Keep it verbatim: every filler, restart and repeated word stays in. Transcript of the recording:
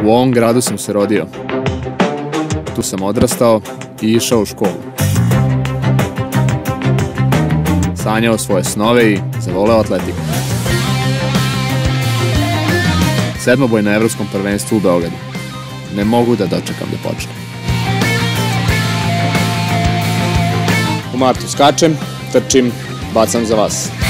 U ovom gradu sam se rodio. Tu sam odrastao i išao u školu. Sanjao svoje snove i zavoleo atletiku. Sedmoboj na Evropskom prvenstvu u Beogradu. Ne mogu da dočekam da počne. U martu skačem, trčim, bacam za vas.